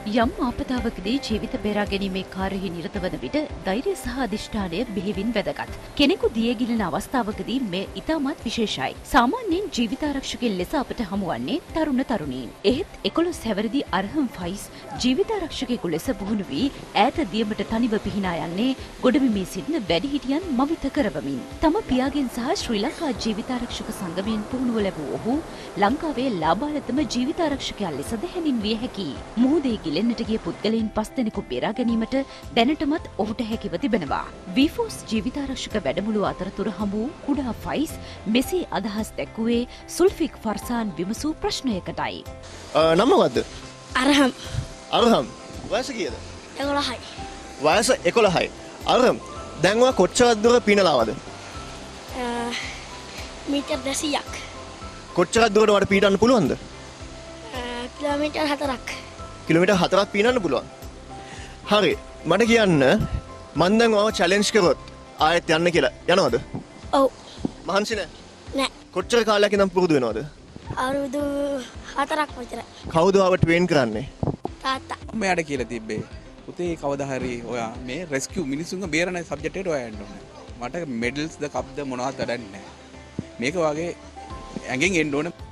යම් ආපදාවකදී ජීවිත බේරා ගැනීමේ කාර්යයෙහි නිරත වන විට ධෛර්යය සහ අධිෂ්ඨානය බෙහෙවින් වැදගත්. කෙනෙකු දියගිලෙන අවස්ථාවකදී මේ ඉතාමත් විශේෂයි. සාමාන්‍යයෙන් ජීවිතාරක්ෂකයන් ලෙස අපට හමුවන්නේ තරුණ තරුණීන්. එහෙත් 11 හැවිරිදි අරහම් ෆයිස් ජීවිතාරක්ෂකයෙකු ලෙස පුහුණු වී ඈත දියමට තනිව පිහිනා යන්නේ ගොඩබිමේ සිටින වැඩිහිටියන් මවිත කරවමින්. තම පියාගෙන් සහ ශ්‍රී ලංකා ජීවිතාරක්ෂක සංගමයෙන් පුහුණුව ලැබූ ඔහු ලංකාවේ ලාබාලතම ජීවිතාරක්ෂකයා ලෙසද හැඳින්විය හැකියි. මුහුදේ ගිලෙන්නට ගිය පුද්ගලයන් 5 දෙනෙකු බේරා ගැනීමට දැනටමත් ඔහුට හැකිව තිබෙනවා. විෆෝස් ජීවිතාරක්ෂක වැඩමුළුව අතරතුර හමු වූ කුඩා ෆයිස් මෙසේ අදහස් දැක්වුවේ සුල්ෆික් ෆර්සාන් විමසූ ප්‍රශ්නයකටයි. නම මොකද්ද? අරහම්. අරහම්. වයස කීයද? 11යි. වයස 11යි. අරහම්. දැන් ඔයා කොච්චර දුර පිනලාවද? මීටර් 200ක්. කොච්චර දුරට ඔයාලට පීඩන්න පුළුවන්ද? කිලෝමීටර් 4ක්. කිලෝමීටර් 4ක් පීනන්න පුළුවන්. හරි. මට කියන්න මම දැන් ඔයාව චැලෙන්ජ් කරොත් ආයෙත් යන්න කියලා යනවද? ඔව්. මහන්සි නෑ? නෑ. කොච්චර කාලයක් ඉඳන් පුරුදු වෙනවද? අවුරුදු 4ක් විතර. කවුද ඔයාව ට්‍රේන් කරන්නේ? තාත්තා. මෙයාට කියලා තිබ්බේ පුතේ කවදා හරි ඔයා මේ රෙස්කියු මිනිස්සුන්ගේ බේරන සබ්ජෙක්ට් එකට ඔයා යන්න ඕනේ. මට මෙඩල්ස් ද කප්ද මොනවද වැඩක් නැහැ. මේක වාගේ ඇඟෙන් එන්න ඕනේ.